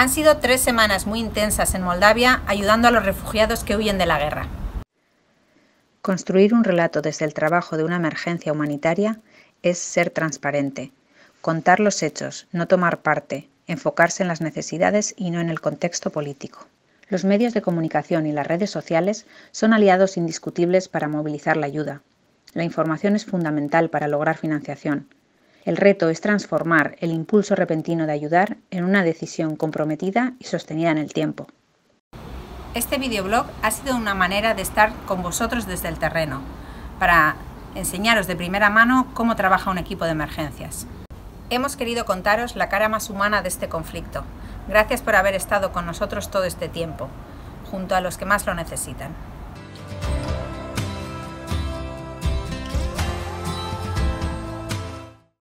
Han sido 3 semanas muy intensas en Moldavia ayudando a los refugiados que huyen de la guerra. Construir un relato desde el trabajo de una emergencia humanitaria es ser transparente, contar los hechos, no tomar parte, enfocarse en las necesidades y no en el contexto político. Los medios de comunicación y las redes sociales son aliados indiscutibles para movilizar la ayuda. La información es fundamental para lograr financiación. El reto es transformar el impulso repentino de ayudar en una decisión comprometida y sostenida en el tiempo. Este videoblog ha sido una manera de estar con vosotros desde el terreno, para enseñaros de primera mano cómo trabaja un equipo de emergencias. Hemos querido contaros la cara más humana de este conflicto. Gracias por haber estado con nosotros todo este tiempo, junto a los que más lo necesitan.